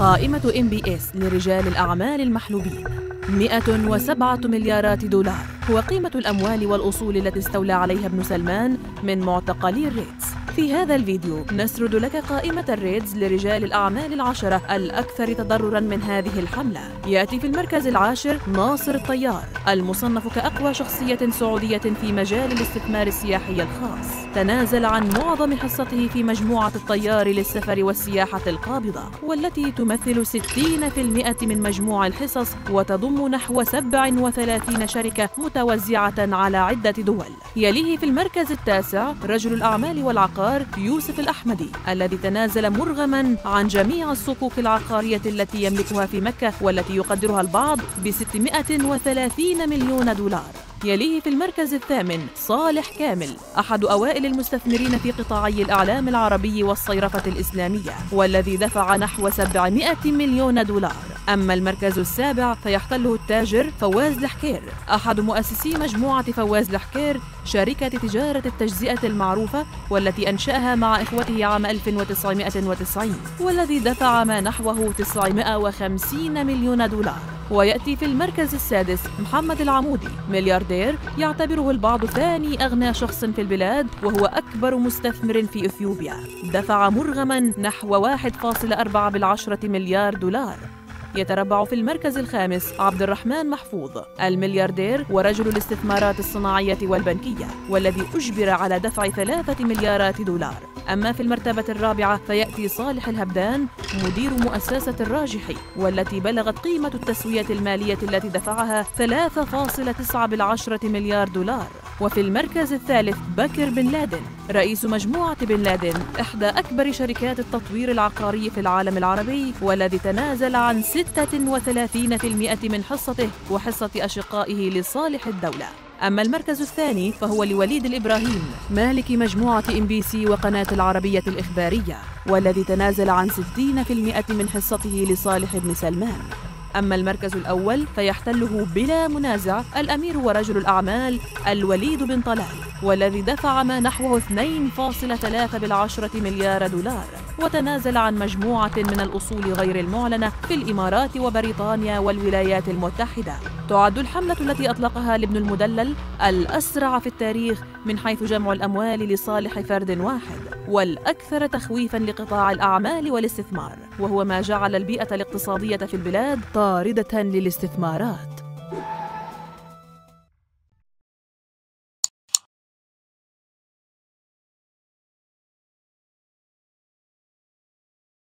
قائمة MBS لرجال الأعمال المحلوبين. 107 مليارات دولار هو قيمة الأموال والأصول التي استولى عليها ابن سلمان من معتقلي الريدز. في هذا الفيديو نسرد لك قائمة الريدز لرجال الأعمال العشرة الأكثر تضرراً من هذه الحملة. يأتي في المركز العاشر ناصر الطيار، المصنف كأقوى شخصية سعودية في مجال الاستثمار السياحي الخاص. تنازل عن معظم حصته في مجموعة الطيار للسفر والسياحة القابضة، والتي تمثل 60% من مجموع الحصص وتضم نحو 37 شركة متوزعة على عدة دول. يليه في المركز التاسع رجل الأعمال والعقار يوسف الأحمدي، الذي تنازل مرغماً عن جميع الصكوك العقارية التي يملكها في مكة، والتي يقدرها البعض ب630 مليون دولار. يليه في المركز الثامن صالح كامل، أحد أوائل المستثمرين في قطاعي الإعلام العربي والصيرفة الإسلامية، والذي دفع نحو 700 مليون دولار. أما المركز السابع فيحتله التاجر فواز الحكير، أحد مؤسسي مجموعة فواز الحكير، شركة تجارة التجزئة المعروفة، والتي أنشأها مع إخوته عام 1990، والذي دفع ما نحوه 950 مليون دولار. ويأتي في المركز السادس محمد العمودي، ملياردير يعتبره البعض ثاني أغنى شخص في البلاد، وهو أكبر مستثمر في إثيوبيا، دفع مرغماً نحو 1.4 مليار دولار. يتربع في المركز الخامس عبد الرحمن محفوظ، الملياردير ورجل الاستثمارات الصناعية والبنكية، والذي أجبر على دفع 3 مليارات دولار. أما في المرتبة الرابعة فيأتي صالح الهبدان، مدير مؤسسة الراجحي، والتي بلغت قيمة التسوية المالية التي دفعها 3.9 مليار دولار. وفي المركز الثالث بكر بن لادن، رئيس مجموعة بن لادن، إحدى أكبر شركات التطوير العقاري في العالم العربي، والذي تنازل عن 36% من حصته وحصة أشقائه لصالح الدولة. أما المركز الثاني فهو لوليد الإبراهيم، مالك مجموعة MBC وقناة العربية الإخبارية، والذي تنازل عن 60% من حصته لصالح بن سلمان. أما المركز الأول فيحتله بلا منازع الأمير ورجل الأعمال الوليد بن طلال، والذي دفع ما نحوه 2.3 مليار دولار، وتنازل عن مجموعة من الأصول غير المعلنة في الإمارات وبريطانيا والولايات المتحدة. تعد الحملة التي أطلقها لابن المدلل الأسرع في التاريخ من حيث جمع الأموال لصالح فرد واحد، والأكثر تخويفاً لقطاع الأعمال والاستثمار، وهو ما جعل البيئة الاقتصادية في البلاد طاردة للاستثمارات.